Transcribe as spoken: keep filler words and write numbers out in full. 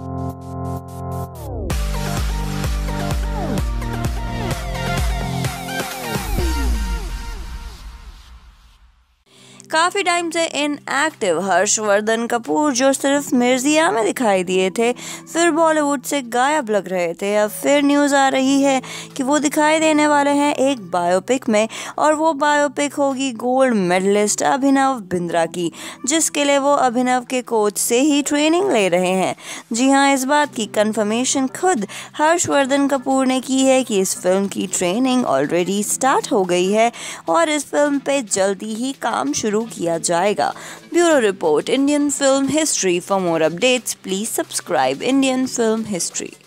काफ़ी टाइम से इनएक्टिव हर्षवर्धन कपूर, जो सिर्फ मिर्जिया में दिखाई दिए थे, फिर बॉलीवुड से गायब लग रहे थे। अब फिर न्यूज़ आ रही है कि वो दिखाई देने वाले हैं एक बायोपिक में, और वो बायोपिक होगी गोल्ड मेडलिस्ट अभिनव बिंद्रा की, जिसके लिए वो अभिनव के कोच से ही ट्रेनिंग ले रहे हैं। जी हाँ, इस बात की कंफर्मेशन खुद हर्षवर्धन कपूर ने की है कि इस फिल्म की ट्रेनिंग ऑलरेडी स्टार्ट हो गई है और इस फिल्म पे जल्दी ही काम शुरू किया जाएगा। Bureau report, Indian film history. For more updates please subscribe Indian film history.